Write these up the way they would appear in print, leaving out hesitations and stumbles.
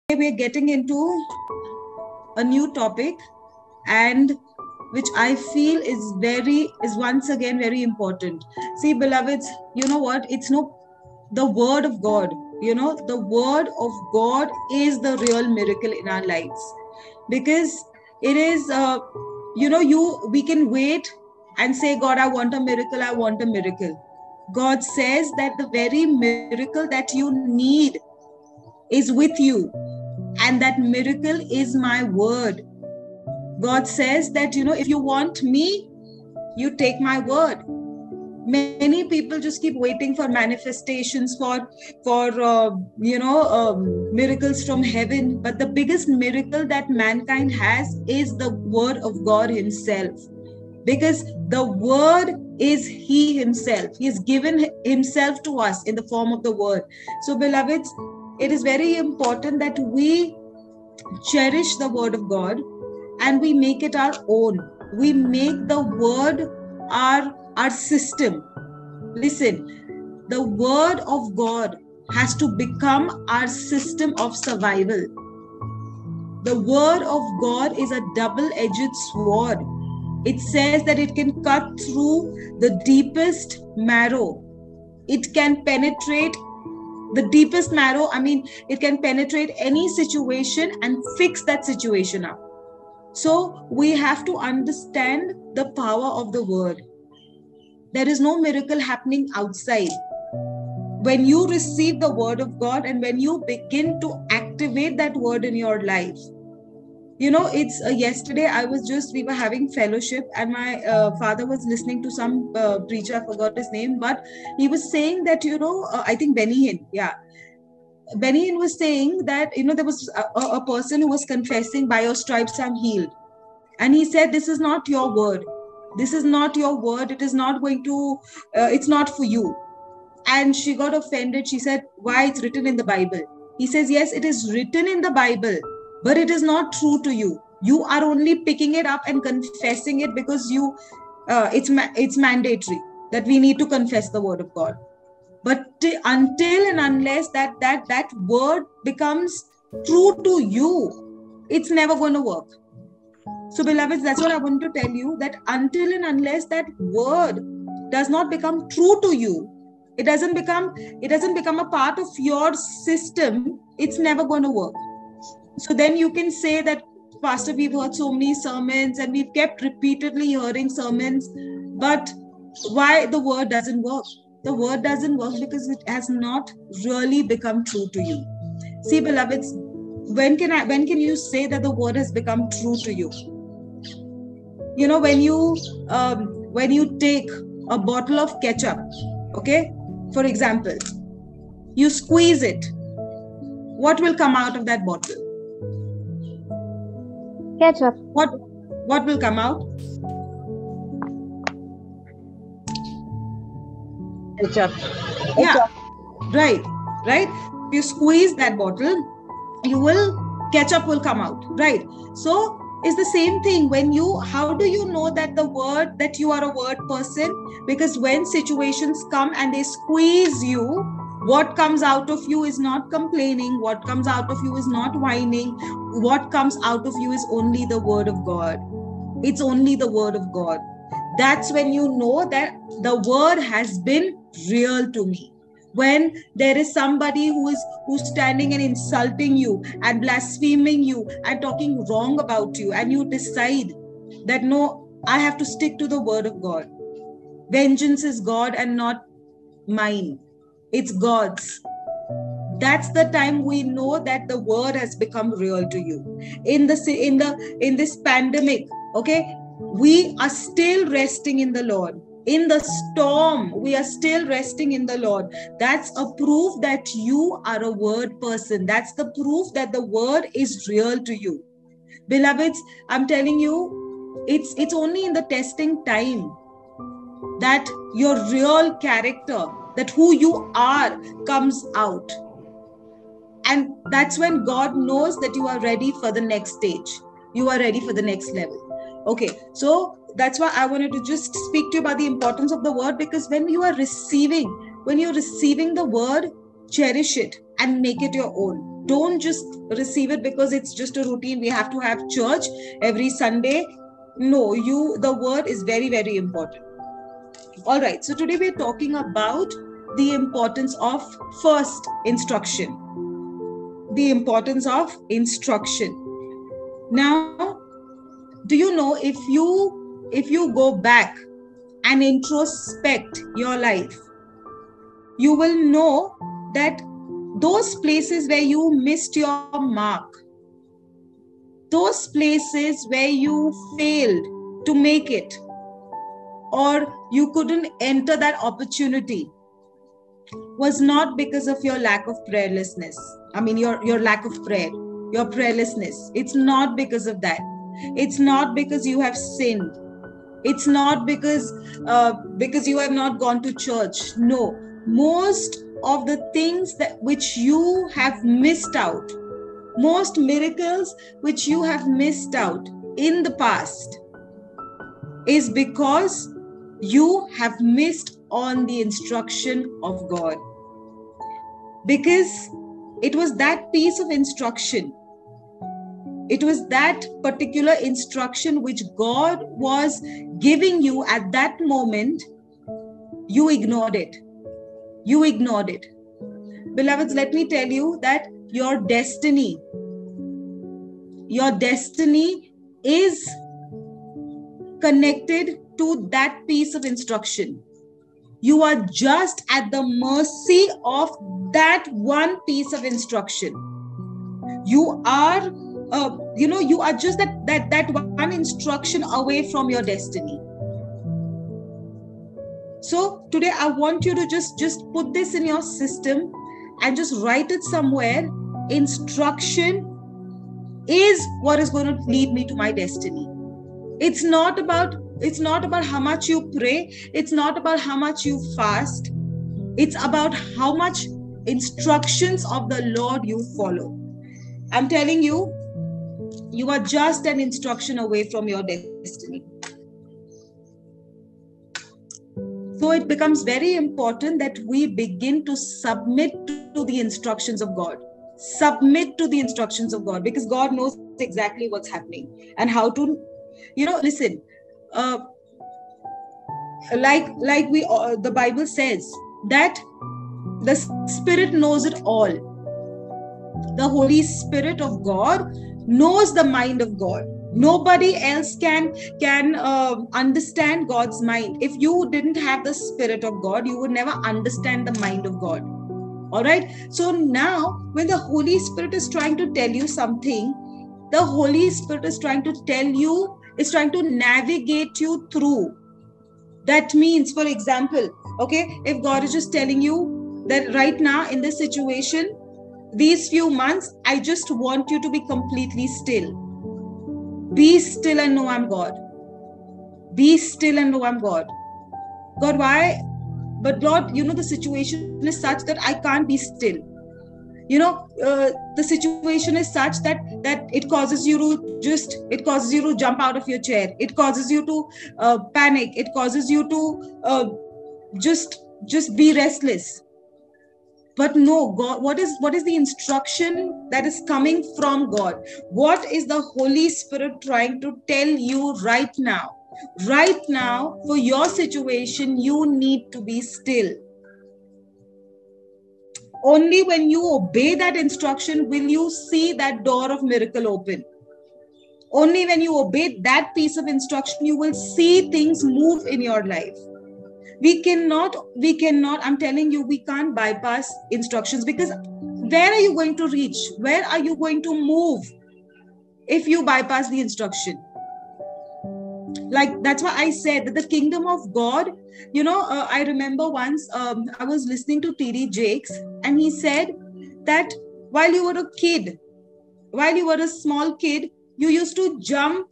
we're getting into a new topic, and which I feel is once again very important. See, beloveds, you know what? The word of God. The word of God is the real miracle in our lives, because it is. We can wait and say, God, I want a miracle. I want a miracle. God says that the very miracle that you need is with you, and that miracle is my word. God says that, if you want me, you take my word. Many people just keep waiting for manifestations, for miracles from heaven. But the biggest miracle that mankind has is the word of God himself, because the word is he himself. He has given himself to us in the form of the word. So, beloveds, it is very important that we cherish the word of God and we make it our own. We make the word our system. Listen, the word of God has to become our system of survival. The word of God is a double-edged sword. It says that it can cut through the deepest marrow. It can penetrate the deepest marrow. It can penetrate any situation and fix that situation up. So we have to understand the power of the word. There is no miracle happening outside. When you receive the word of God and when you begin to activate that word in your life, it's yesterday we were having fellowship, and my father was listening to some preacher. I forgot his name, but he was saying that, I think Benny Hinn. Yeah. Benny Hinn was saying that, there was a person who was confessing, by your stripes I'm healed. And he said, this is not your word. This is not your word. It is not going to, it's not for you. And she got offended. She said, why? It's written in the Bible. He says, yes, it is written in the Bible, but it is not true to you. You are only picking it up and confessing it because it's mandatory that we need to confess the word of God. But until and unless that word becomes true to you, it's never going to work. So, beloveds, that's what I want to tell you, that until and unless that word does not become true to you, it doesn't become a part of your system, it's never going to work. So then you can say that, Pastor, we've heard so many sermons and we've kept repeatedly hearing sermons, but why the word doesn't work? The word doesn't work because it has not really become true to you. See, beloveds, when can you say that the word has become true to you? When you take a bottle of ketchup, okay, for example, you squeeze it, what will come out of that bottle? Ketchup. What will come out? Ketchup. Yeah, right. You squeeze that bottle, ketchup will come out, right? So it's the same thing. How do you know that you are a word person? Because when situations come and they squeeze you, what comes out of you is not complaining. What comes out of you is not whining. What comes out of you is only the word of God. It's only the word of God. That's when you know that the word has been real to me. When there is somebody who's standing and insulting you and blaspheming you and talking wrong about you, and you decide that, no, I have to stick to the word of God. Vengeance is God and not mine. It's God's. That's the time we know that the word has become real to you. In this pandemic, okay, we are still resting in the Lord. In the storm, we are still resting in the Lord. That's a proof that you are a word person. That's the proof that the word is real to you. Beloveds, I'm telling you, it's only in the testing time that your real character, that who you are, comes out. And that's when God knows that you are ready for the next stage. You are ready for the next level. Okay, so that's why I wanted to just speak to you about the importance of the word, because when you're receiving the word, cherish it and make it your own. Don't just receive it because it's just a routine. We have to have church every Sunday. No, the word is very, very important. All right. So today we're talking about the importance of first instruction. The importance of instruction. Now, do you know, if you go back and introspect your life, you will know that those places where you missed your mark, those places where you failed to make it, or you couldn't enter that opportunity, was not because of your lack of prayerlessness. I mean, your lack of prayer, your prayerlessness. It's not because of that. It's not because you have sinned. It's not because you have not gone to church. No, most of the things which you have missed out, most miracles which you have missed out in the past, is because you have missed on the instruction of God. Because it was that piece of instruction, it was that particular instruction which God was giving you at that moment, you ignored it. You ignored it. Beloveds, let me tell you that your destiny is connected to that piece of instruction. You are just at the mercy of that one piece of instruction. You are, you are just that one instruction away from your destiny. So today I want you to just put this in your system and just write it somewhere. Instruction is what is going to lead me to my destiny. It's not about how much you pray. It's not about how much you fast. It's about how much instructions of the Lord you follow. I'm telling you, you are just an instruction away from your destiny. So it becomes very important that we begin to submit to the instructions of God. Submit to the instructions of God, because God knows exactly what's happening and how to, listen. The Bible says that the Spirit knows it all. The Holy Spirit of God knows the mind of God. Nobody else can understand God's mind. If you didn't have the Spirit of God, you would never understand the mind of God. All right. So now, when the Holy Spirit is trying to tell you something, the Holy Spirit is trying to tell you, is trying to navigate you through. That means, for example, okay, if God is just telling you that right now in this situation, these few months, I just want you to be completely still. Be still and know I'm God. Be still and know I'm God. God, why? But Lord, the situation is such that I can't be still. The situation is such that it causes you to jump out of your chair. It causes you to panic. It causes you to just be restless. But no, God, what is the instruction that is coming from God? What is the Holy Spirit trying to tell you right now? Right now, for your situation, you need to be still. Only when you obey that instruction will you see that door of miracle open. Only when you obey that piece of instruction, you will see things move in your life. We cannot, I'm telling you, we can't bypass instructions, because where are you going to reach? Where are you going to move if you bypass the instruction? Like, that's why I said that the kingdom of God, I remember once I was listening to T.D. Jakes, and he said that while you were a small kid, you used to jump.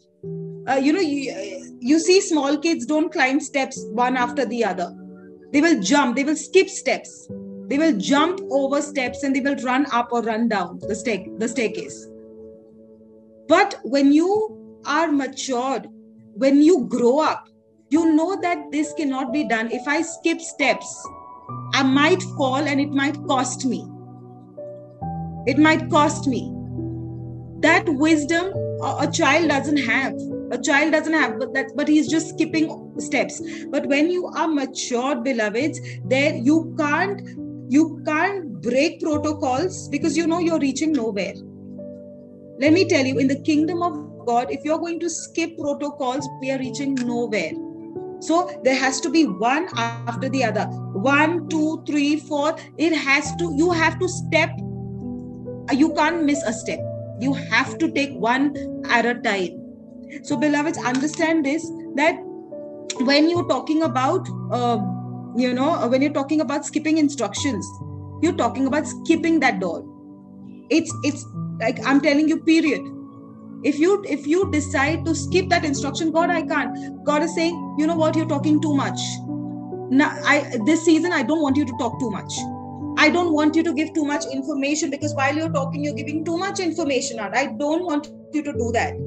You see small kids don't climb steps one after the other. They will jump, they will skip steps. They will jump over steps and they will run up or run down the staircase. But when you are matured, when you grow up, you know that this cannot be done. If I skip steps, I might fall and it might cost me. It might cost me. That wisdom a child doesn't have. A child doesn't have but he's just skipping steps. But when you are matured, beloveds, there you can't break protocols, because you know you're reaching nowhere. Let me tell you, in the kingdom of God, if you're going to skip protocols, we are reaching nowhere. So there has to be one after the other. 1, 2, 3, 4. You have to step. You can't miss a step. You have to take one at a time. So beloveds, understand this, that when you're talking about, when you're talking about skipping instructions, you're talking about skipping that door. It's like, I'm telling you, period. If you decide to skip that instruction, God, I can't. God is saying, you know what, you're talking too much. Now, this season, I don't want you to talk too much. I don't want you to give too much information, because while you're talking, you're giving too much information out. I don't want you to do that.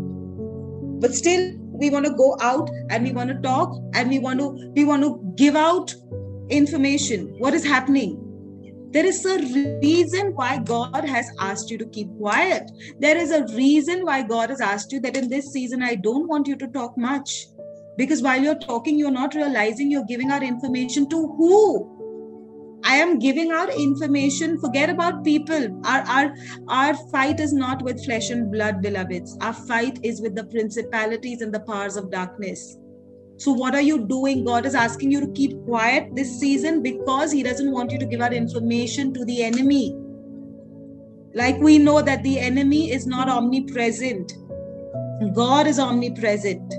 But still, we want to go out and we want to talk and we want to give out information. What is happening? There is a reason why God has asked you to keep quiet. There is a reason why God has asked you that in this season, I don't want you to talk much. Because while you're talking, you're not realizing you're giving out information to who? I am giving out information. Forget about people. Our fight is not with flesh and blood, beloveds. Our fight is with the principalities and the powers of darkness. So what are you doing? God is asking you to keep quiet this season because He doesn't want you to give out information to the enemy. Like we know that the enemy is not omnipresent. God is omnipresent.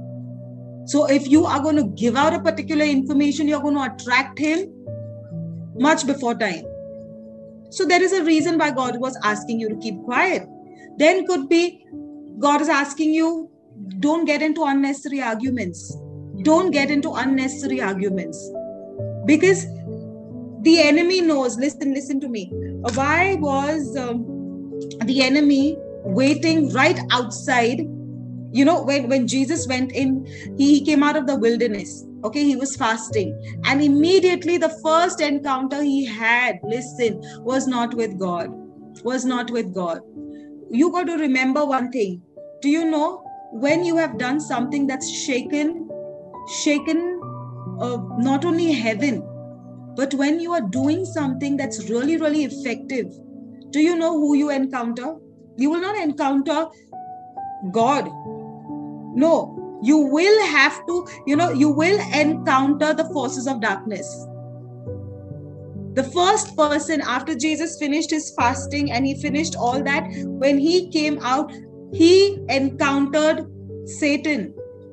So if you are going to give out a particular information, you're going to attract him much before time. So there is a reason why God was asking you to keep quiet. Then could be God is asking you, don't get into unnecessary arguments. Don't get into unnecessary arguments. Because the enemy knows, listen to me. Why was the enemy waiting right outside? You know, when Jesus went in, he came out of the wilderness. Okay, he was fasting. And immediately the first encounter he had, was not with God. Was not with God. You got to remember one thing. Do you know, when you have done something that's shaken not only heaven, but when you are doing something that's really, really effective, do you know who you encounter? You will not encounter God. No, you will have to, you will encounter the forces of darkness. The first person after Jesus finished his fasting and he finished all that, when he came out, he encountered Satan.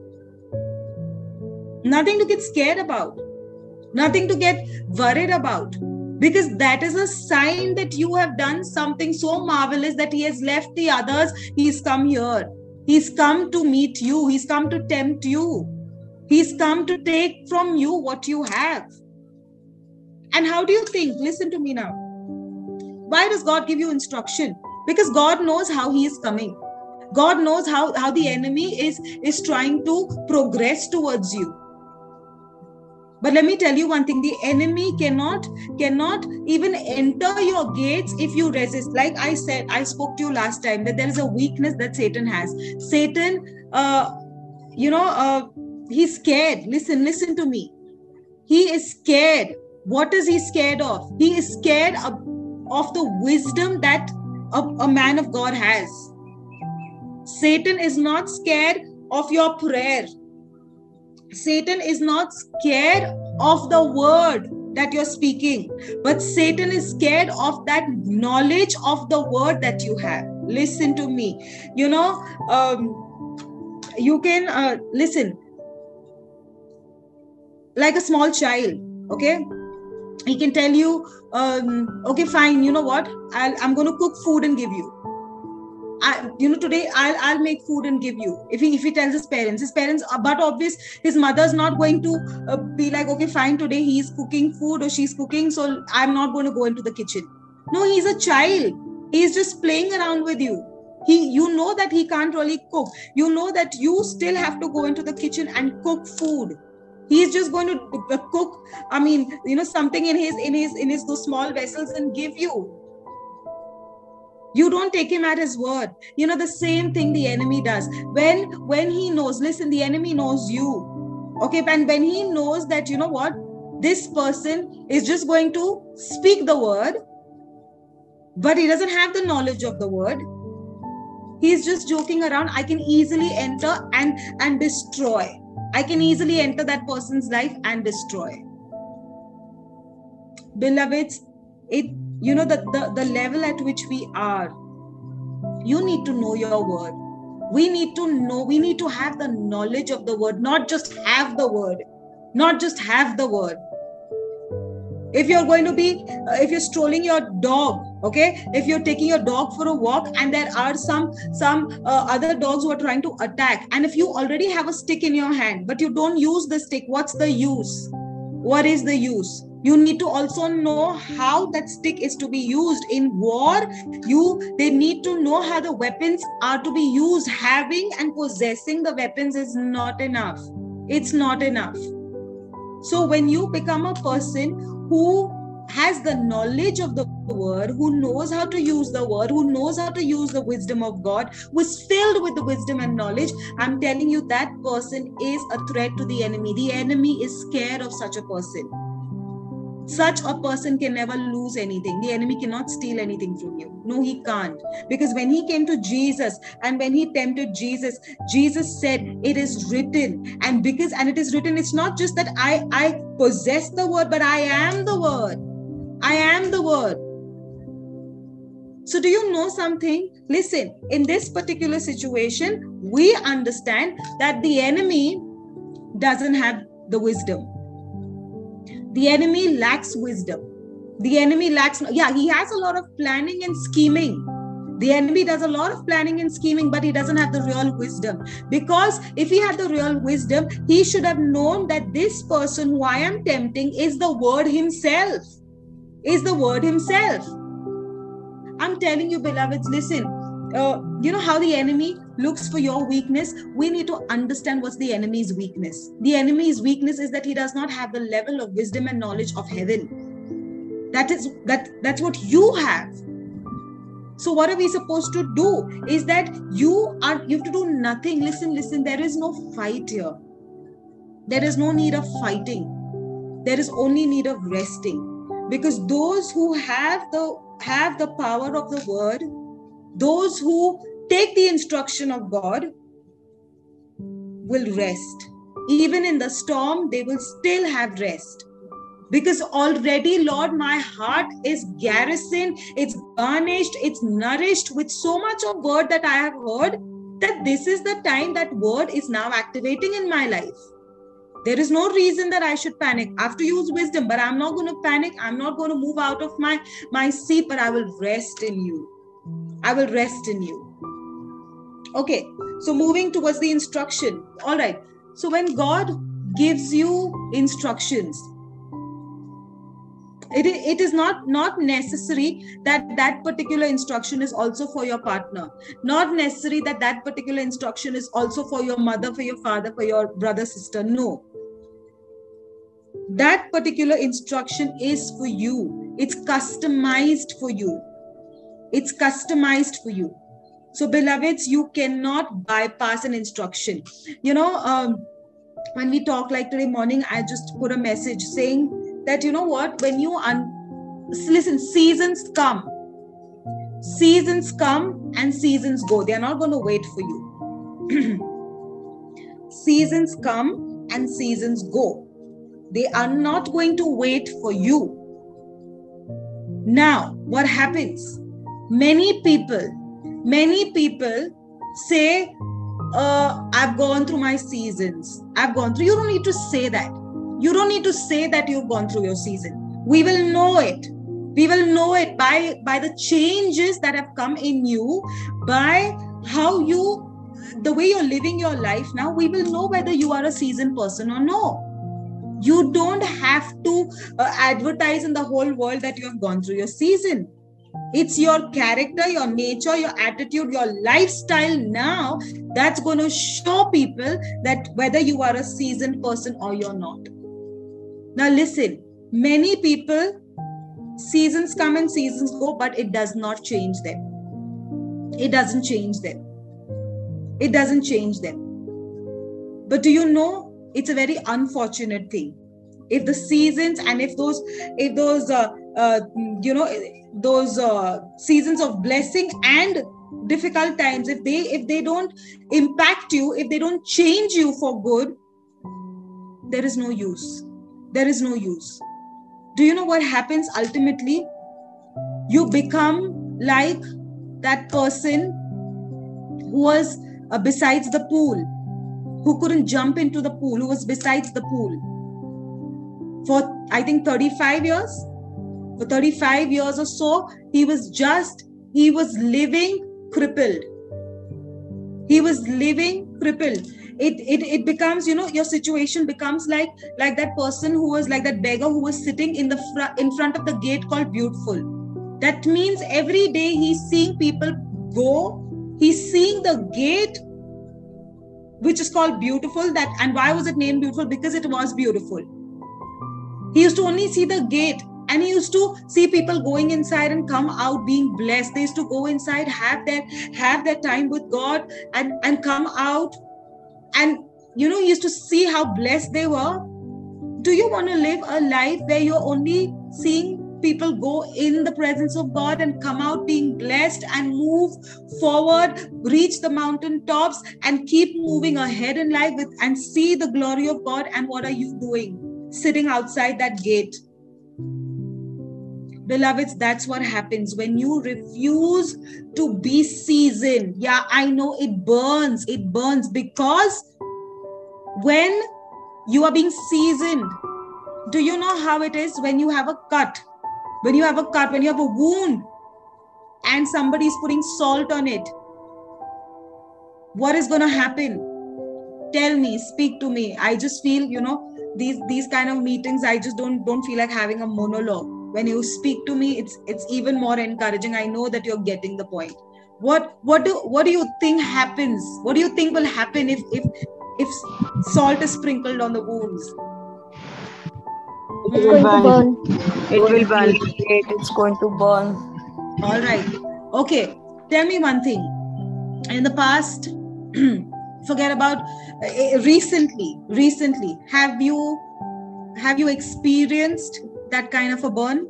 Nothing to get scared about. Nothing to get worried about. Because that is a sign that you have done something so marvelous that he has left the others. He's come here. He's come to meet you. He's come to tempt you. He's come to take from you what you have. And how do you think? Listen to me now. Why does God give you instruction? Because God knows how he is coming. God knows how the enemy is trying to progress towards you. But let me tell you one thing, the enemy cannot even enter your gates if you resist. Like I said, I spoke to you last time that there is a weakness that Satan has. Satan, he's scared. Listen to me. He is scared. What is he scared of? He is scared of the wisdom that a man of God has. Satan is not scared of your prayer. Satan is not scared of the word that you're speaking, but Satan is scared of that knowledge of the word that you have. Listen to me. You can listen like a small child. Okay, he can tell you, okay, fine. You know what? I'm going to cook food and give you. Today I'll make food and give you. If he tells his parents, but obvious, his mother's not going to be like, okay, fine, today he's cooking food or she's cooking, so I'm not going to go into the kitchen. No, he's a child. He's just playing around with you. You know that he can't really cook. You know that you still have to go into the kitchen and cook food. He's just going to cook, something in his those small vessels and give you. You don't take him at his word. The same thing the enemy does. When he knows, listen, the enemy knows you. Okay, and when he knows that, this person is just going to speak the word, but he doesn't have the knowledge of the word. He's just joking around. I can easily enter and destroy. I can easily enter that person's life and destroy. Beloveds, the level at which we are, you need to know your word. We need to have the knowledge of the word, not just have the word. If you're going to be, if you're strolling your dog, okay, if you're taking your dog for a walk and there are some other dogs who are trying to attack, and if you already have a stick in your hand but you don't use the stick, what's the use? What is the use? You need to also know how that stick is to be used in war. They need to know how the weapons are to be used. Having and possessing the weapons is not enough. It's not enough. So when you become a person who has the knowledge of the word, who knows how to use the word, who knows how to use the wisdom of God, who is filled with the wisdom and knowledge, I'm telling you, that person is a threat to the enemy. The enemy is scared of such a person. Such a person can never lose anything. The enemy cannot steal anything from you. No, he can't. Because when he came to Jesus and when he tempted Jesus, Jesus said, it is written. And it is written, it's not just that I possess the word, but I am the word. I am the word. So do you know something? Listen, in this particular situation, we understand that the enemy doesn't have the wisdom. The enemy lacks wisdom. The enemy lacks, he has a lot of planning and scheming. The enemy does a lot of planning and scheming, but he doesn't have the real wisdom. Because if he had the real wisdom, he should have known that this person who I am tempting is the word himself. I'm telling you, beloveds, listen, you know how the enemy looks for your weakness? We need to understand what's the enemy's weakness. The enemy's weakness is that he does not have the level of wisdom and knowledge of heaven. That's what you have. So what are we supposed to do? Is that you have to do nothing. Listen, there is no fight here. There is no need of fighting. There is only need of resting. Because those who have the power of the word, those who take the instruction of God will rest. Even in the storm, they will still have rest. Because already, Lord, my heart is garrisoned, it's garnished, it's nourished with so much of word that I have heard, that this is the time that word is now activating in my life. There is no reason that I should panic. I have to use wisdom, but I'm not going to panic. I'm not going to move out of my seat, but I will rest in you. I will rest in you. Okay, so moving towards the instruction. All right. So when God gives you instructions, it is not necessary that particular instruction is also for your partner. Not necessary that particular instruction is also for your mother, for your father, for your brother, sister. No. That particular instruction is for you. It's customized for you. It's customized for you. So, beloveds, you cannot bypass an instruction. You know, when we talk like today morning, I just put a message saying that, you know what, when you listen, seasons come and seasons go. They are not going to wait for you. Seasons come and seasons go. They are not going to wait for you. Now, what happens? Many people say, I've gone through my seasons. You don't need to say that. You don't need to say that you've gone through your season. We will know it. We will know it by the changes that have come in you, by the way you're living your life now. We will know whether you are a seasoned person or no. You don't have to advertise in the whole world that you have gone through your season. It's your character, your nature, your attitude, your lifestyle now that's going to show people that whether you are a seasoned person or you're not. Now listen, many people, seasons come and seasons go, but it does not change them. It doesn't change them. It doesn't change them. But do you know, it's a very unfortunate thing. If the seasons and if those seasons of blessing and difficult times, if they don't impact you, if they don't change you for good, there is no use. There is no use. Do you know what happens ultimately? You become like that person who was besides the pool, who couldn't jump into the pool, who was besides the pool for, I think, 35 years. For 35 years or so, he was living crippled. He was living crippled. It becomes, your situation becomes like that person who was like that beggar who was sitting in front of the gate called Beautiful. That means every day he's seeing people go. He's seeing the gate, which is called Beautiful. And why was it named Beautiful? Because it was beautiful. He used to only see the gate, and he used to see people going inside and come out being blessed. They used to go inside, have their time with God, and come out. And he used to see how blessed they were. Do you want to live a life where you're only seeing people go in the presence of God and come out being blessed and move forward, reach the mountain tops and keep moving ahead in life and see the glory of God? And what are you doing? Sitting outside that gate. Beloveds, that's what happens when you refuse to be seasoned. Yeah, I know it burns. It burns because when you are being seasoned, do you know how it is when you have a cut? When you have a cut, when you have a wound and somebody is putting salt on it, what is going to happen? Tell me, speak to me. I just feel, these kind of meetings, I just don't feel like having a monologue. When you speak to me, it's even more encouraging. I know that you're getting the point. What do you think happens? What do you think will happen if salt is sprinkled on the wounds? It's going to burn. It will burn. It's going to burn. All right. Okay. Tell me one thing. In the past, forget about recently, have you experienced that kind of a burn?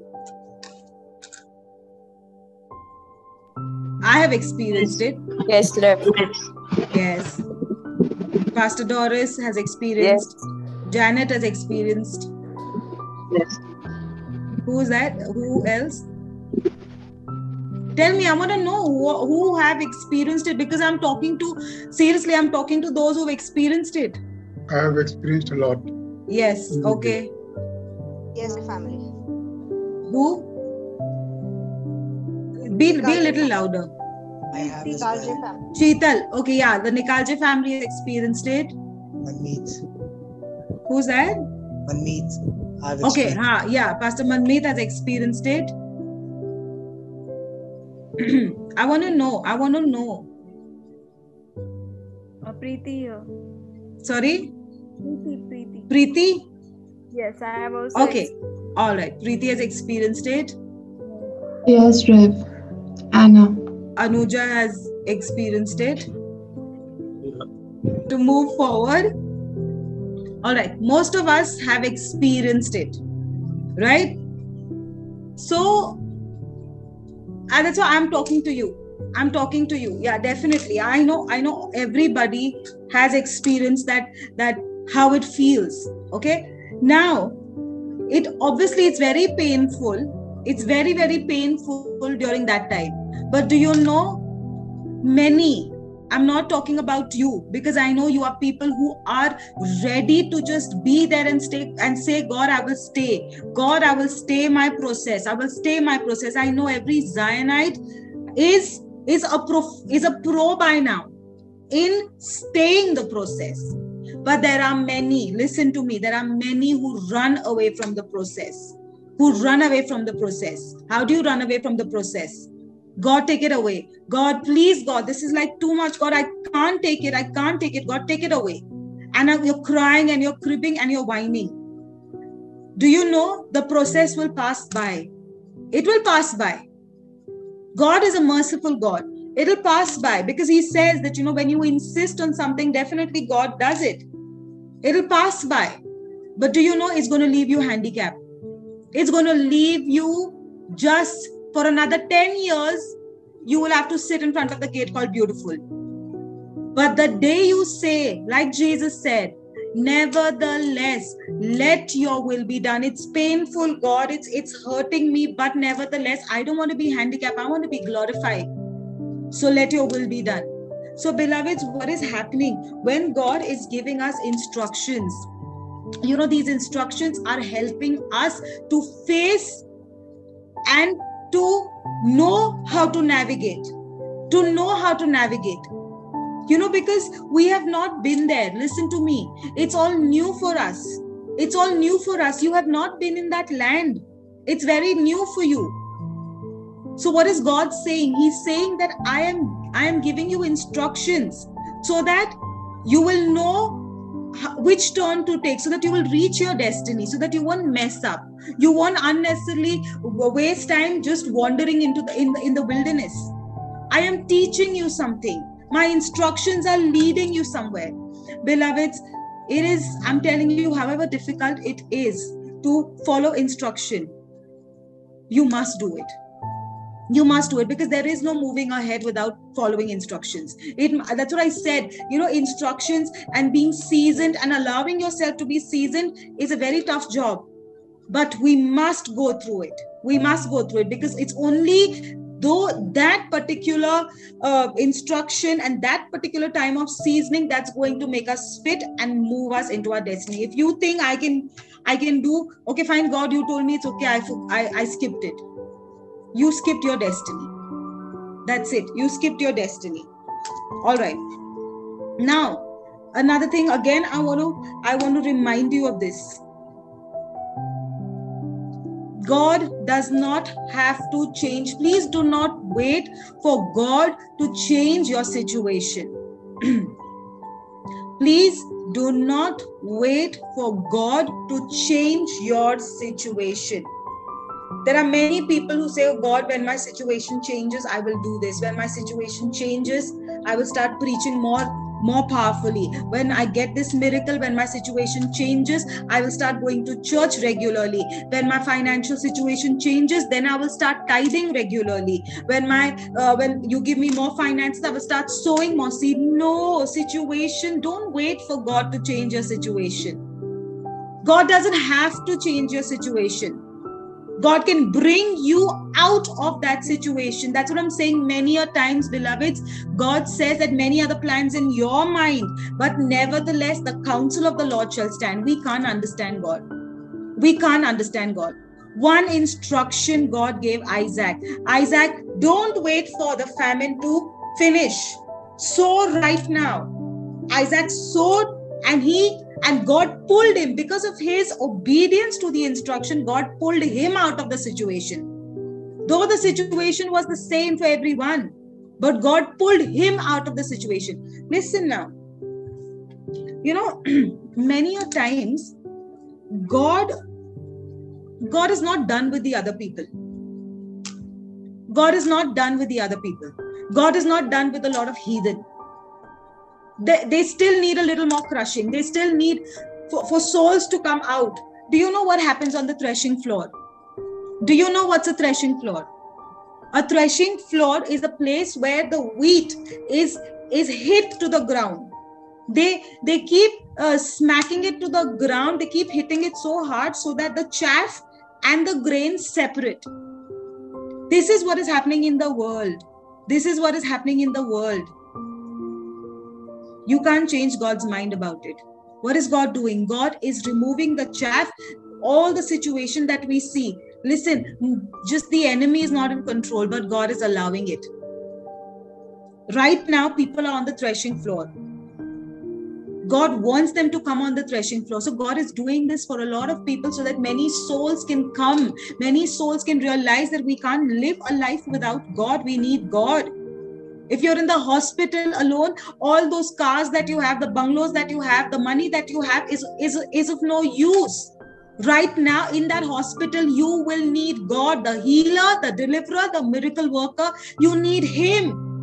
I have experienced it. Yes, Yes. Pastor Doris has experienced. Yes. Janet has experienced. Yes. Who is that? Who else? Tell me, I want to know who have experienced it, because I'm talking to those who've experienced it. I have experienced a lot. Yes. Okay. Yes, family. Who? Be a little louder. I have Nikalje family. Sheetal. Okay, yeah. The Nikalje family has experienced it. Manmeet. Who's that? Manmeet. Okay, yeah. Pastor Manmeet has experienced it. I want to know. Preeti. Sorry? Preeti. Preeti? Yes, I have also. Okay. All right. Preeti has experienced it. Yes, Rev. Anna. Anuja has experienced it. To move forward. All right. Most of us have experienced it. Right? So, and that's why I'm talking to you. Yeah, definitely. I know everybody has experienced that how it feels. Okay. Now, it's very painful. It's very, very painful during that time. But do you know, many, I'm not talking about you, because I know you are people who are ready to just be there and stay and say, God, I will stay. God, I will stay my process. I will stay my process. I know every Zionite is a pro by now in staying the process. But there are many, listen to me, there are many who run away from the process. How do you run away from the process? God, take it away. God, please, God, this is like too much. God, I can't take it. God, take it away. And you're crying and you're cribbing and you're whining. Do you know the process will pass by? It will pass by. God is a merciful God. It'll pass by, because he says that, when you insist on something, definitely God does it. It'll pass by. But do you know it's going to leave you handicapped? It's going to leave you just for another 10 years. You will have to sit in front of the gate called beautiful. But the day you say, like Jesus said, nevertheless, let your will be done. It's painful, God. It's hurting me. But nevertheless, I don't want to be handicapped. I want to be glorified. So let your will be done. So beloveds, what is happening when God is giving us instructions? These instructions are helping us to face and to know how to navigate. Because we have not been there. Listen to me. It's all new for us. You have not been in that land. It's very new for you. So what is God saying? He's saying that I am giving you instructions so that you will know which turn to take, so that you will reach your destiny, so that you won't mess up. You won't unnecessarily waste time just wandering in the wilderness. I am teaching you something. My instructions are leading you somewhere. Beloveds, I'm telling you, however difficult it is to follow instruction, you must do it. You must do it, because there is no moving ahead without following instructions. That's what I said. Instructions and being seasoned and allowing yourself to be seasoned is a very tough job. But we must go through it. Because it's only though that particular instruction and that particular time of seasoning that's going to make us fit and move us into our destiny. If you think I can do, okay, fine, God, you told me it's okay, I skipped it. You skipped your destiny. That's it. You skipped your destiny. All right. Now, another thing, again, I want to remind you of this. God does not have to change. Please do not wait for God to change your situation. Please do not wait for God to change your situation. There are many people who say, oh God, when my situation changes, I will do this. When my situation changes, I will start preaching more powerfully. When I get this miracle, when my situation changes, I will start going to church regularly. When my financial situation changes, then I will start tithing regularly. When you give me more finances, I will start sowing more seed. No, situation. Don't wait for God to change your situation. God doesn't have to change your situation. God can bring you out of that situation. That's what I'm saying many a times, beloveds. God says that many other plans in your mind, but nevertheless, the counsel of the Lord shall stand. We can't understand God. One instruction God gave Isaac. Isaac, don't wait for the famine to finish. Sow right now. Isaac sowed, and God pulled him. Because of his obedience to the instruction, God pulled him out of the situation. Though the situation was the same for everyone, but God pulled him out of the situation. Listen now. Many a times, God is not done with the other people. God is not done with the other people. God is not done with a lot of heathen. They still need a little more crushing. They still need for souls to come out. Do you know what happens on the threshing floor? Do you know what's a threshing floor? A threshing floor is a place where the wheat is hit to the ground. They keep smacking it to the ground. They keep hitting it so hard so that the chaff and the grain separate. This is what is happening in the world. You can't change God's mind about it. What is God doing? God is removing the chaff, all the situation that we see. Listen, just the enemy is not in control, but God is allowing it. Right now, people are on the threshing floor. God wants them to come on the threshing floor. So God is doing this for a lot of people so that many souls can come. Many souls can realize that we can't live a life without God. We need God. If you're in the hospital alone, all those cars that you have, the bungalows that you have, the money that you have is of no use. Right now in that hospital, you will need God, the healer, the deliverer, the miracle worker. You need him.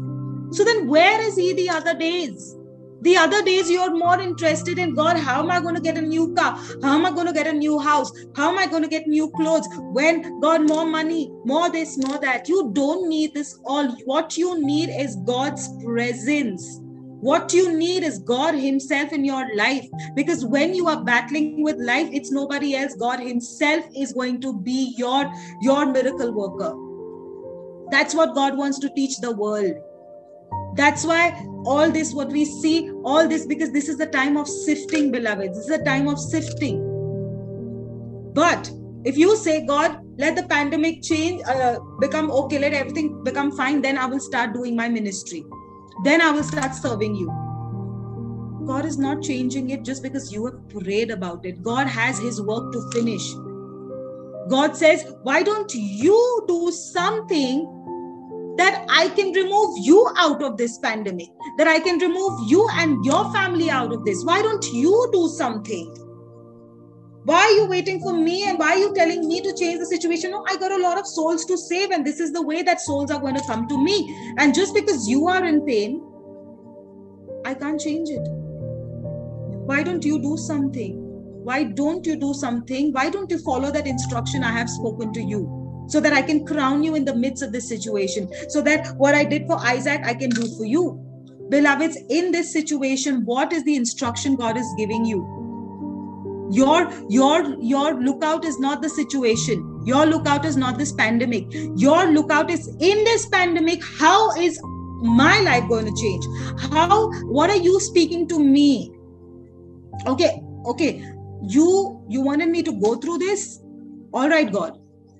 So then where is he the other days? The other days you're more interested in, God, how am I going to get a new car? How am I going to get a new house? How am I going to get new clothes? When, God, more money, more this, more that. You don't need this all. What you need is God's presence. What you need is God himself in your life. Because when you are battling with life, it's nobody else. God himself is going to be your miracle worker. That's what God wants to teach the world. That's why all this, what we see, all this, because this is the time of sifting, beloved. This is a time of sifting. But if you say, God, let the pandemic change, become okay, let everything become fine, then I will start doing my ministry. Then I will start serving you. God is not changing it just because you have prayed about it. God has his work to finish. God says, why don't you do something that I can remove you out of this pandemic, that I can remove you and your family out of this? Why don't you do something? Why are you waiting for me, and why are you telling me to change the situation? No, I got a lot of souls to save, and this is the way that souls are going to come to me. And just because you are in pain, I can't change it. Why don't you do something? Why don't you do something? Why don't you follow that instruction I have spoken to you? So that I can crown you in the midst of this situation. So that what I did for Isaac, I can do for you. Beloveds, in this situation, what is the instruction God is giving you? Your lookout is not the situation. Your lookout is not this pandemic. Your lookout is in this pandemic. How is my life going to change? What are you speaking to me? Okay. You wanted me to go through this? All right, God.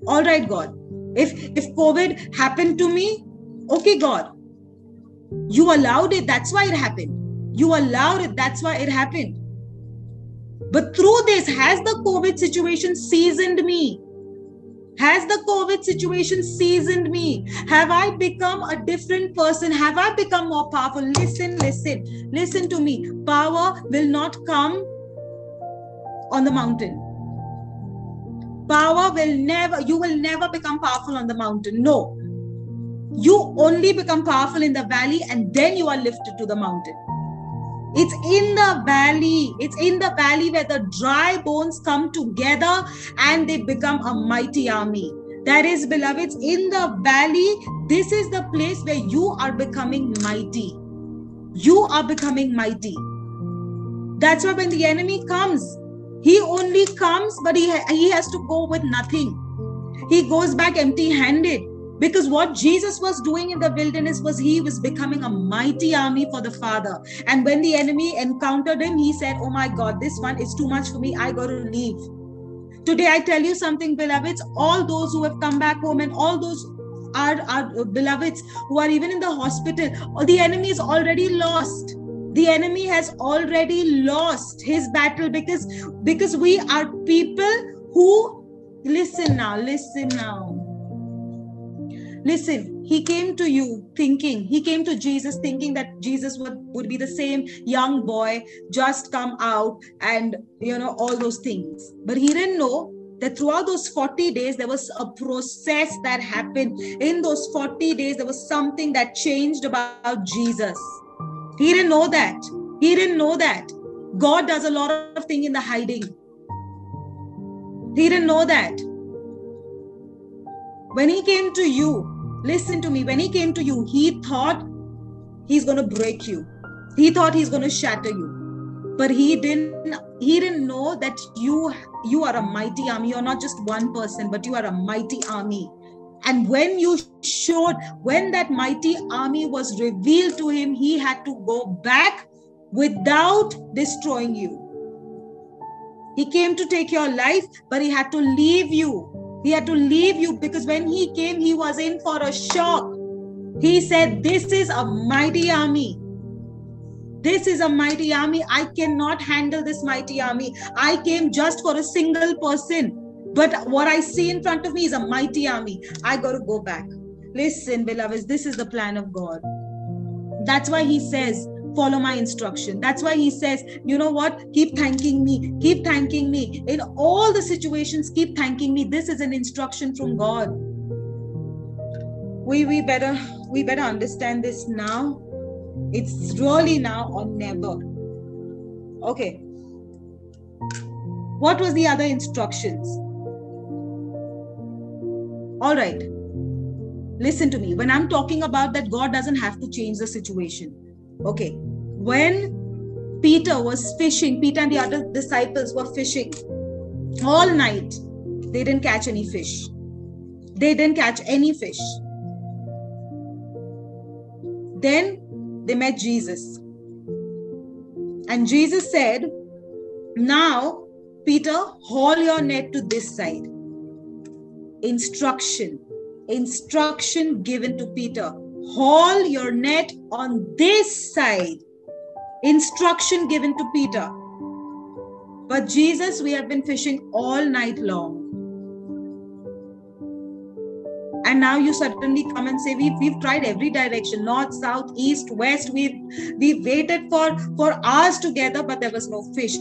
If COVID happened to me, okay, God, you allowed it. That's why it happened. You allowed it. That's why it happened. But through this, has the COVID situation seasoned me? Has the COVID situation seasoned me? Have I become a different person? Have I become more powerful? Listen to me. Power will not come on the mountain. You will never become powerful on the mountain. No. You only become powerful in the valley, and then you are lifted to the mountain. It's in the valley. It's in the valley where the dry bones come together and they become a mighty army. That is, beloveds, in the valley, this is the place where you are becoming mighty. You are becoming mighty. That's why when the enemy comes, he only comes, but he has to go with nothing. He goes back empty-handed, because what Jesus was doing in the wilderness was he was becoming a mighty army for the Father. And when the enemy encountered him, he said, oh my God, this one is too much for me. I got to leave. Today, I tell you something, beloveds, all those who have come back home and all those are beloveds who are even in the hospital, the enemy is already lost. The enemy has already lost his battle, because we are people who, listen now. Listen, he came to Jesus thinking that Jesus would be the same young boy, just come out and, all those things. But he didn't know that throughout those 40 days, there was a process that happened. In those 40 days, there was something that changed about Jesus. He didn't know that. God does a lot of things in the hiding. He didn't know that. When he came to you, listen to me, when he came to you, he thought he's going to break you. He thought he's going to shatter you. But he didn't know that you are a mighty army. You're not just one person, but you are a mighty army. And when that mighty army was revealed to him, he had to go back without destroying you. He came to take your life, but he had to leave you. He had to leave you, because when he came, he was in for a shock. He said, this is a mighty army. This is a mighty army. I cannot handle this mighty army. I came just for a single person. But what I see in front of me is a mighty army. I got to go back. Listen, beloveds, this is the plan of God. That's why he says, follow my instruction. That's why he says, you know what? Keep thanking me. Keep thanking me. In all the situations, keep thanking me. This is an instruction from God. We better we better understand this now. It's really now or never. Okay. What was the other instructions? All right. Listen to me. When I'm talking about that, God doesn't have to change the situation. Okay. When Peter was fishing, Peter and the other disciples were fishing all night. They didn't catch any fish. They didn't catch any fish. Then they met Jesus. And Jesus said, now, Peter, haul your net to this side. Instruction given to Peter. Haul your net on this side. Instruction given to Peter. But Jesus, we have been fishing all night long. And now you suddenly come and say, we've tried every direction, north, south, east, west. We've waited for hours together, but there was no fish.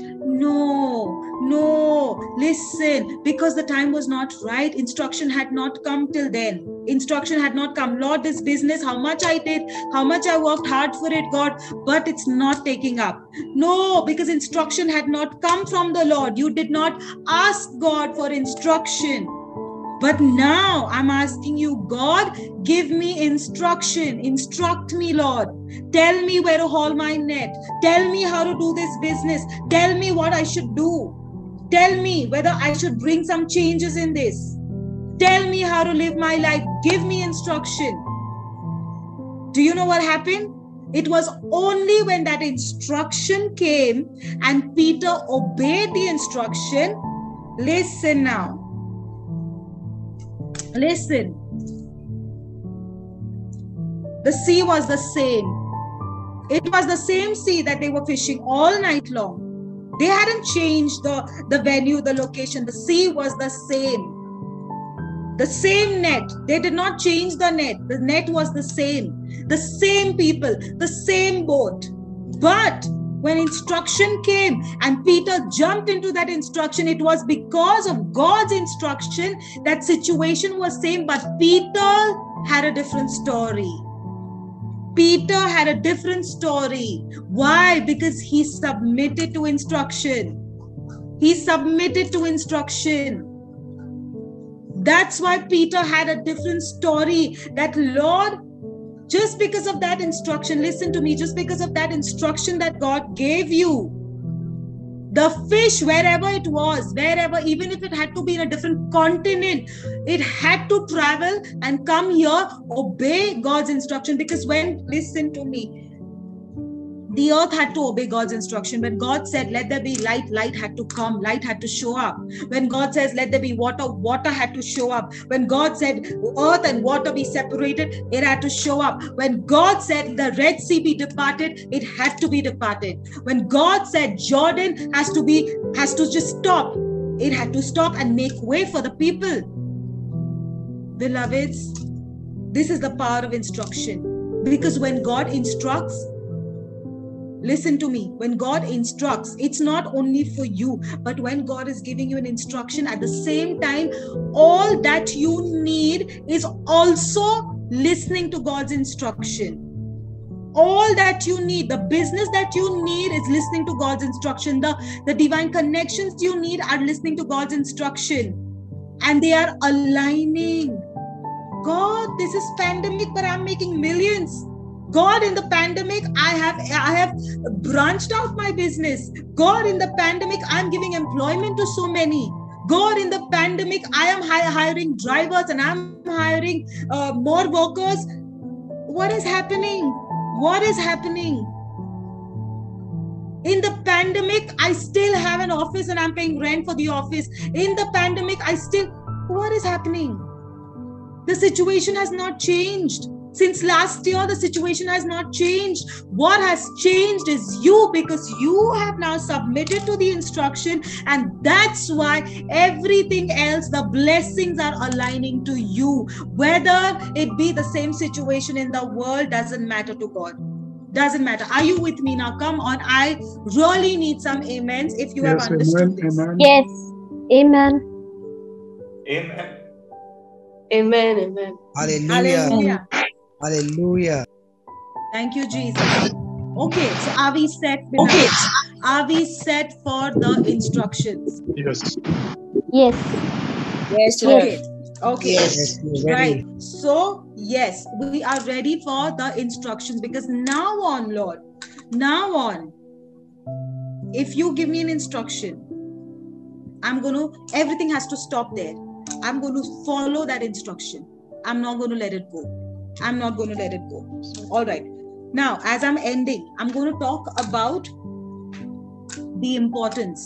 No, listen, because the time was not right. Instruction had not come till then. Instruction had not come. Lord, this business, how much I did, how much I worked hard for it, God, but it's not taking up. No, because instruction had not come from the Lord. You did not ask God for instruction. But now I'm asking you, God, give me instruction. Instruct me, Lord. Tell me where to haul my net. Tell me how to do this business. Tell me what I should do. Tell me whether I should bring some changes in this. Tell me how to live my life. Give me instruction. Do you know what happened? It was only when that instruction came and Peter obeyed the instruction. Listen now. Listen. The sea was the same. It was the same sea that they were fishing all night long. They hadn't changed the venue, the location. The sea was the same. The same net. They did not change the net. The net was the same. The same people, the same boat. But when instruction came and Peter jumped into that instruction, it was because of God's instruction that situation was same, but Peter had a different story. Peter had a different story. Why? Because he submitted to instruction. He submitted to instruction. That's why Peter had a different story. That Lord, just because of that instruction, listen to me, just because of that instruction that God gave you, the fish, wherever it was, wherever, even if it had to be in a different continent, it had to travel and come here, obey God's instruction. Because listen to me, the earth had to obey God's instruction. When God said, let there be light, light had to come, light had to show up. When God says, let there be water, water had to show up. When God said, earth and water be separated, it had to show up. When God said, the Red Sea be departed, it had to be departed. When God said, Jordan has to just stop, it had to stop and make way for the people. Beloveds, this is the power of instruction. Because when God instructs, listen to me, when God instructs, it's not only for you, but when God is giving you an instruction, at the same time, all that you need is also listening to God's instruction. All that you need, the business that you need is listening to God's instruction. The divine connections you need are listening to God's instruction. And they are aligning. God, this is pandemic, but I'm making millions. God, in the pandemic, I have branched out my business. God, in the pandemic, I'm giving employment to so many. God, in the pandemic, I am hiring drivers and I'm hiring more workers. What is happening? What is happening? In the pandemic, I still have an office and I'm paying rent for the office. In the pandemic, what is happening? The situation has not changed. Since last year, the situation has not changed. What has changed is you, because you have now submitted to the instruction, and that's why everything else, the blessings are aligning to you. Whether it be the same situation in the world, doesn't matter to God. Doesn't matter. Are you with me now? Come on. I really need some amens if you have understood this. Amen. Yes. Amen. Amen. Amen. Amen. Hallelujah. Hallelujah. Hallelujah. Thank you, Jesus. Okay, so are we set? Okay. Are we set for the instructions? Yes. Yes. Yes, Okay. Rev. Okay. Yes, we're ready. Right. So, yes, we are ready for the instructions, because now on, Lord, now on, if you give me an instruction, everything has to stop there. I'm going to follow that instruction. I'm not going to let it go. I'm not going to let it go. All right. Now, as I'm ending, I'm going to talk about the importance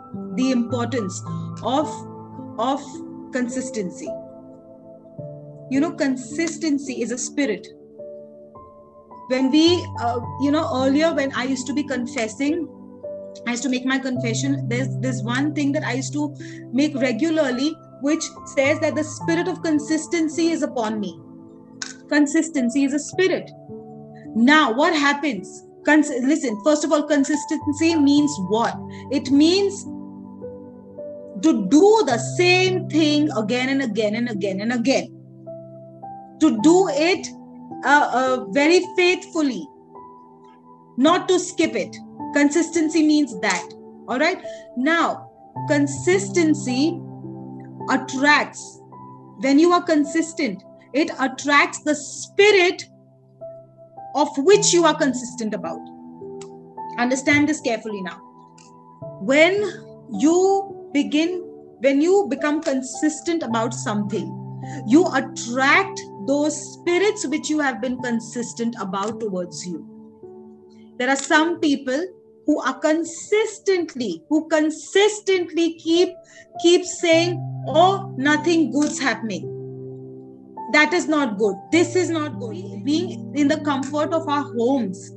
of consistency. You know, consistency is a spirit. When we, earlier when I used to be confessing, I used to make my confession. There's one thing that I used to make regularly, which says that the spirit of consistency is upon me. Consistency is a spirit. Now, what happens? Listen, first of all, consistency means what? It means to do the same thing again and again and again and again. To do it very faithfully, not to skip it. Consistency means that. All right. Now, consistency attracts. When you are consistent, it attracts the spirit of which you are consistent about. Understand this carefully now. When you become consistent about something, you attract those spirits which you have been consistent about towards you. There are some people who consistently keep saying, oh, nothing good's happening. That is not good. This is not good. Being in the comfort of our homes,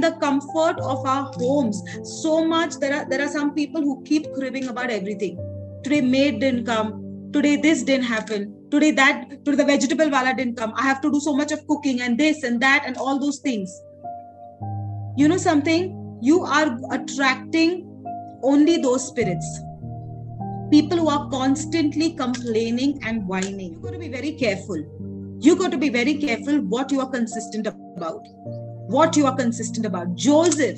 so much there are some people who keep cribbing about everything. Today maid didn't come. Today this didn't happen. Today the vegetable wala didn't come. I have to do so much of cooking and this and that and all those things. You know something? You are attracting only those spirits. People who are constantly complaining and whining. You've got to be very careful. You got to be very careful what you are consistent about. What you are consistent about. Joseph,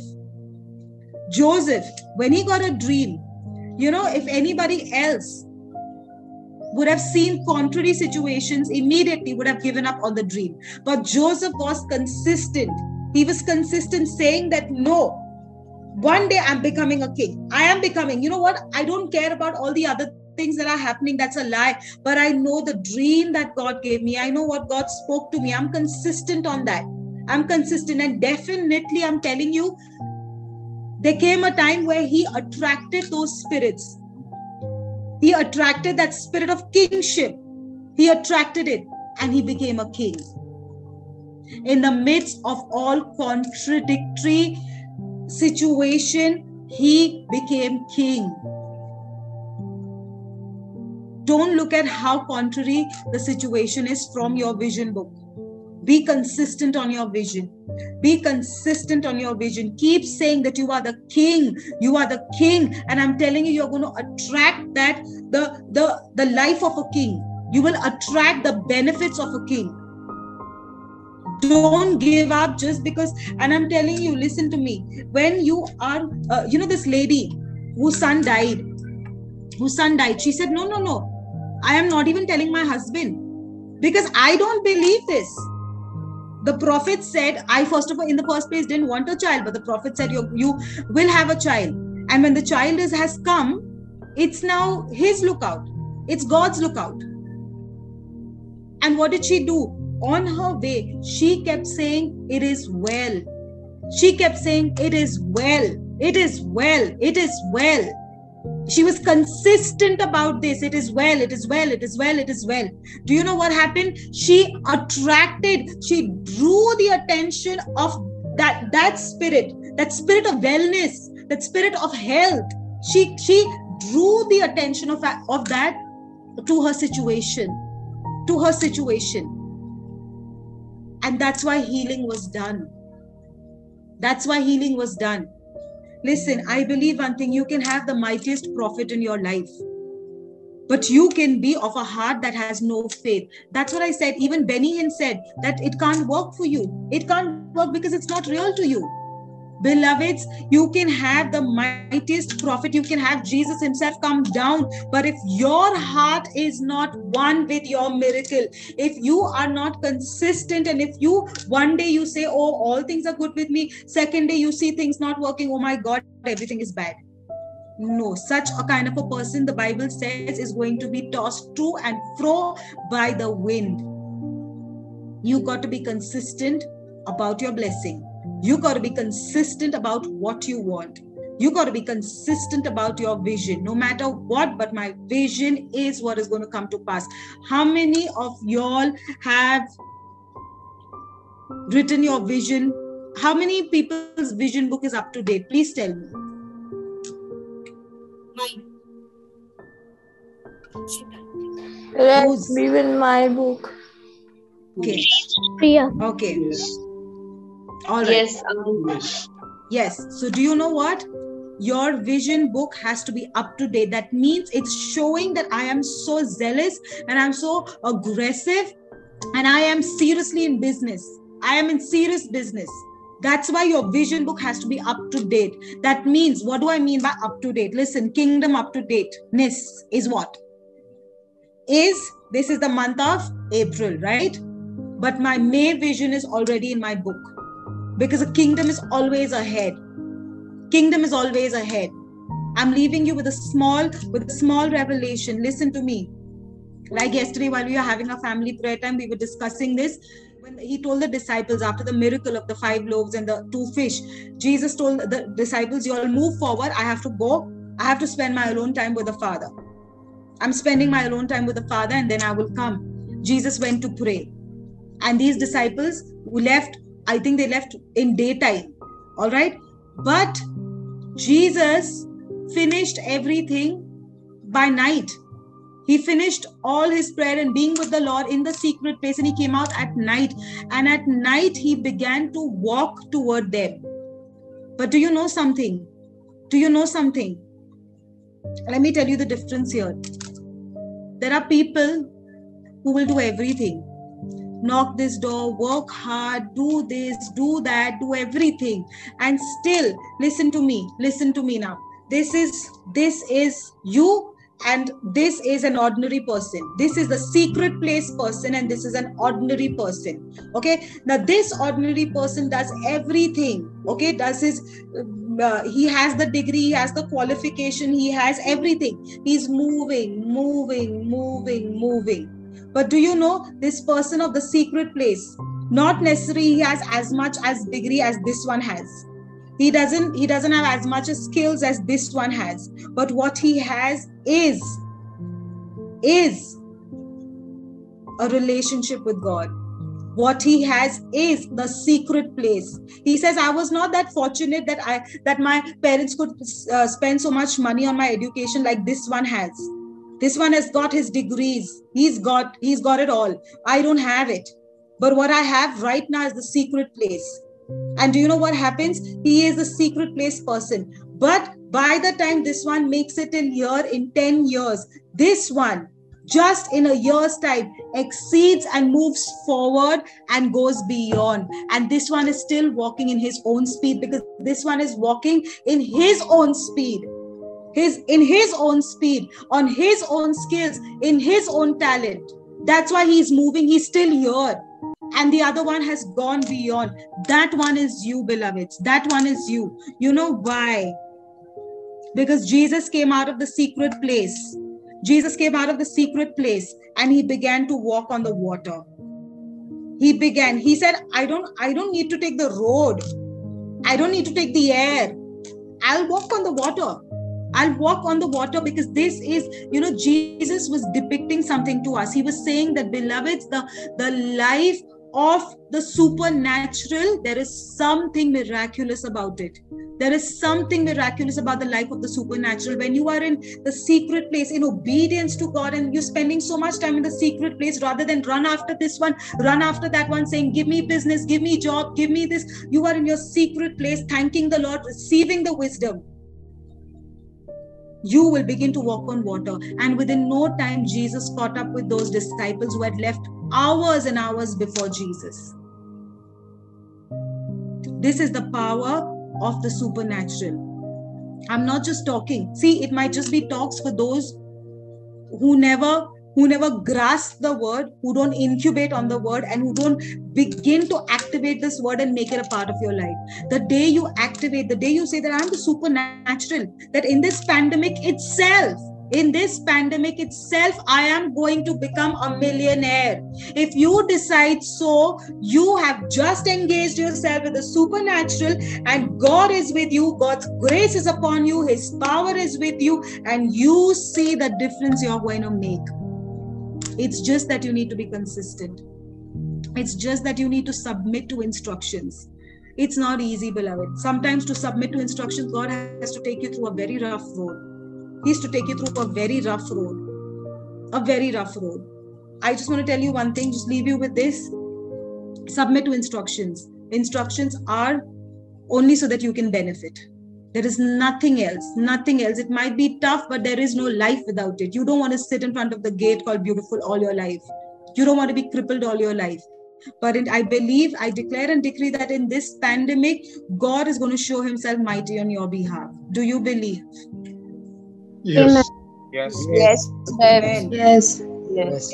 when he got a dream, if anybody else would have seen contrary situations, immediately would have given up on the dream. But Joseph was consistent. He was consistent saying that, no, one day I'm becoming a king. I am becoming, you know what? I don't care about all the other things that are happening. That's a lie. But I know the dream that God gave me. I know what God spoke to me. I'm consistent on that. I'm consistent. And definitely, I'm telling you, there came a time where he attracted those spirits. He attracted that spirit of kingship. He attracted it and he became a king. In the midst of all contradictory situation, he became king. Don't look at how contrary the situation is from your vision book. Be consistent on your vision. Be consistent on your vision. Keep saying that you are the king. You are the king. And I'm telling you, you're going to attract that, the life of a king. You will attract the benefits of a king. Don't give up just because, and I'm telling you, listen to me. When you are, this lady whose son died, she said, no. I am not even telling my husband because I don't believe this. The prophet said, I first of all, in the first place, didn't want a child, but the prophet said, you will have a child. And when the child has come, it's now his lookout. It's God's lookout. And what did she do? On her way, she kept saying, it is well. She kept saying, it is well. It is well. It is well. She was consistent about this. It is well. It is well. It is well. It is well. Do you know what happened? She drew the attention of that spirit of wellness, that spirit of health. She drew the attention of that to her situation. And that's why healing was done. Listen, I believe one thing, you can have the mightiest prophet in your life. but you can be of a heart that has no faith. That's what I said. Even Benny Hinn said that it can't work for you. It can't work because it's not real to you. Beloveds, you can have the mightiest prophet, you can have Jesus himself come down, but if your heart is not one with your miracle, if you are not consistent, and if you one day you say, oh, all things are good with me, second day you see things not working, oh my God, everything is bad. No, such a kind of a person, the Bible says, is going to be tossed to and fro by the wind. You got to be consistent about your blessing. You got to be consistent about what you want. You got to be consistent about your vision, no matter what, but my vision is what is going to come to pass. How many of y'all have written your vision? How many people's vision book is up to date? Please tell me. Let's be in my book. Okay. Priya. Okay. All right. Yes. Yes. So do you know what? Your vision book has to be up to date. That means it's showing that I am so zealous and I'm so aggressive and I am seriously in business. I am in serious business. That's why your vision book has to be up to date. That means, what do I mean by up to date? Listen, kingdom up to date-ness is what? This is the month of April, right? But my May vision is already in my book, because the kingdom is always ahead. Kingdom is always ahead. I'm leaving you with a small revelation. Listen to me. Like yesterday, while we were having a family prayer time, we were discussing this. When he told the disciples after the miracle of the 5 loaves and the 2 fish, Jesus told the disciples, you all move forward. I have to go. I have to spend my alone time with the Father. I'm spending my alone time with the Father, and then I will come. Jesus went to pray. And these disciples who left, I think they left in daytime. All right. But Jesus finished everything by night. He finished all his prayer and being with the Lord in the secret place, and he came out at night. And at night, he began to walk toward them. But do you know something? Do you know something? Let me tell you the difference here. There are people who will do everything. Knock this door, work hard, do this, do that, do everything. And still, listen to me now. This is you. And this is an ordinary person. This is the secret place person, and this is an ordinary person. Okay. Now, this ordinary person does everything. Okay. He has the degree, he has the qualification, he has everything. He's moving. But do you know this person of the secret place? Not necessarily he has as much as degree as this one has. He doesn't have as much skills as this one has. But what he has is a relationship with God. What he has is the secret place. He says, I was not that fortunate that my parents could spend so much money on my education like this one has. This one has got his degrees. He's got it all. I don't have it. But what I have right now is the secret place. And do you know what happens? He is a secret place person. But by the time this one makes it in 10 years, this one, just in a year's time, exceeds and moves forward and goes beyond. And this one is still walking in his own speed, because this one is walking in his own speed. In his own speed, on his own skills, in his own talent. That's why he's moving. He's still here. And the other one has gone beyond. That one is you, beloveds. That one is you. You know why? Because Jesus came out of the secret place. Jesus came out of the secret place and he began to walk on the water. He said, I don't need to take the road. I don't need to take the air. I'll walk on the water. I'll walk on the water, because this is, Jesus was depicting something to us. He was saying that, beloveds, the life of the supernatural, there is something miraculous about it. There is something miraculous about the life of the supernatural. When you are in the secret place, in obedience to God, and you're spending so much time in the secret place, rather than run after this one, run after that one, saying, give me business, give me job, give me this. You are in your secret place, thanking the Lord, receiving the wisdom. you will begin to walk on water. And within no time, Jesus caught up with those disciples who had left hours and hours before Jesus. This is the power of the supernatural. I'm not just talking. See, it might just be talks for those who never grasp the word, who don't incubate on the word, and who don't begin to activate this word and make it a part of your life. The day you activate, the day you say that I'm the supernatural, that in this pandemic itself, I am going to become a millionaire. If you decide so, you have just engaged yourself with the supernatural, and God is with you. God's grace is upon you. His power is with you, and you see the difference you're going to make. It's just that you need to be consistent. It's just that you need to submit to instructions. It's not easy, beloved. Sometimes to submit to instructions, God has to take you through a very rough road. He has to take you through a very rough road. A very rough road. I just want to tell you one thing, just leave you with this. Submit to instructions. Instructions are only so that you can benefit. There is nothing else. Nothing else. It might be tough, but there is no life without it. You don't want to sit in front of the gate called beautiful all your life. You don't want to be crippled all your life. But I believe, I declare and decree that in this pandemic, God is going to show himself mighty on your behalf. Do you believe? Yes. Yes. Yes. Amen. Yes. Yes.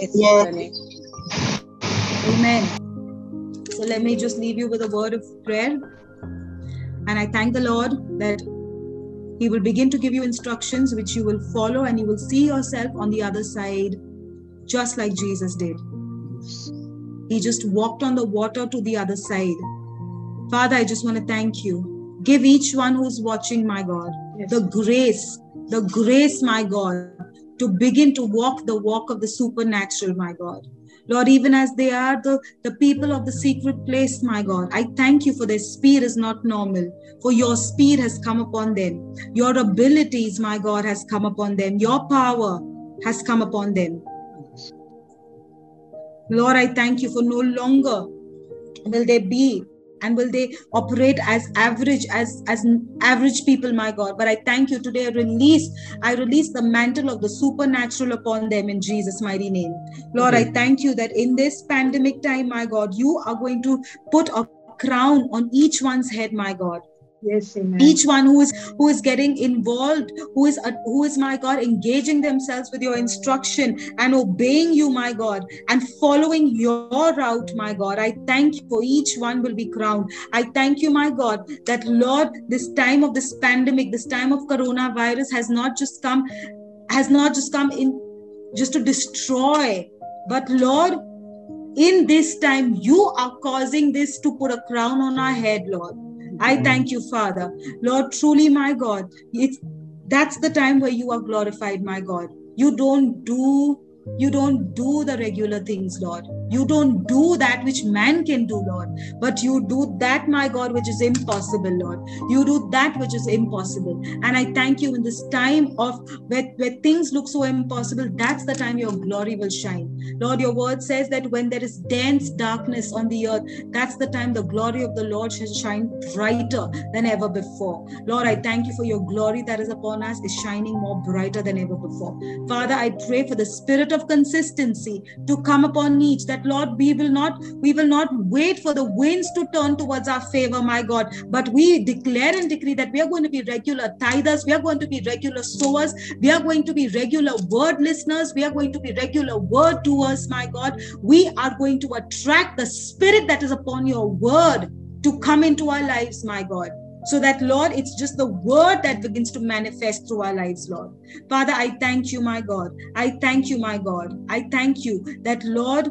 Amen. So let me just leave you with a word of prayer. And I thank the Lord that He will begin to give you instructions which you will follow, and you will see yourself on the other side, just like Jesus did. He just walked on the water to the other side. Father, I just want to thank you. Give each one who's watching, my God, the grace, my God, to begin to walk the walk of the supernatural, my God. Lord, even as they are the people of the secret place, my God, I thank you for their speed is not normal, for your speed has come upon them. Your abilities, my God, has come upon them. Your power has come upon them. Lord, I thank you for no longer will they be and will they operate as average people, my God. But I thank you today. I release the mantle of the supernatural upon them in Jesus' mighty name. Lord, I thank you that in this pandemic time, my God, you are going to put a crown on each one's head, my God. Yes, amen. Each one who is getting involved, who is my God, engaging themselves with your instruction and obeying you, my God, and following your route, my God. I thank you for each one will be crowned. I thank you, my God, that Lord, this time of this pandemic, this time of coronavirus has not just come in just to destroy, but Lord, in this time, you are causing this to put a crown on our head, Lord. I thank you, Father. Lord, truly, my God, that's the time where you are glorified, my God. You don't do the regular things, Lord. You don't do that which man can do, Lord. But you do that, my God, which is impossible, Lord. You do that which is impossible. And I thank you in this time of where things look so impossible, that's the time your glory will shine. Lord, your word says that when there is dense darkness on the earth, that's the time the glory of the Lord shall shine brighter than ever before. Lord, I thank you for your glory that is upon us is shining more brighter than ever before. Father, I pray for the spirit of consistency to come upon each, that Lord, we will not wait for the winds to turn towards our favor, my God, but we declare and decree that we are going to be regular tithers, we are going to be regular sowers, we are going to be regular word listeners, we are going to be regular word doers, my God. We are going to attract the spirit that is upon your word to come into our lives, my God. So that, Lord, it's just the word that begins to manifest through our lives, Lord. Father, I thank you, my God. I thank you, my God. I thank you that, Lord,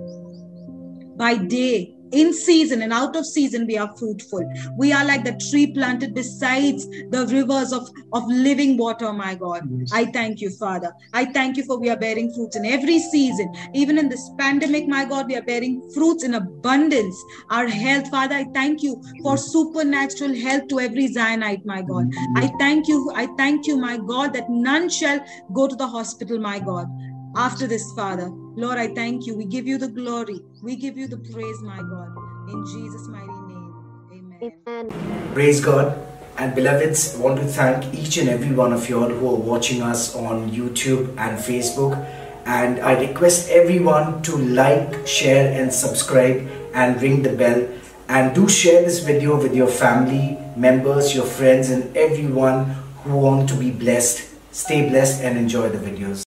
by day, in season and out of season, we are fruitful. We are like the tree planted besides the rivers of living water, my God. Yes. I thank you, Father. I thank you for we are bearing fruits in every season. Even in this pandemic, my God, we are bearing fruits in abundance. Our health, Father, I thank you for supernatural health to every Zionite, my God. I thank you, my God, that none shall go to the hospital, my God. After this, Father, Lord, I thank you. We give you the glory. We give you the praise, my God. In Jesus' mighty name, amen. Amen. Praise God. And beloveds, I want to thank each and every one of you all who are watching us on YouTube and Facebook. And I request everyone to like, share and subscribe and ring the bell. And do share this video with your family members, your friends and everyone who want to be blessed. Stay blessed and enjoy the videos.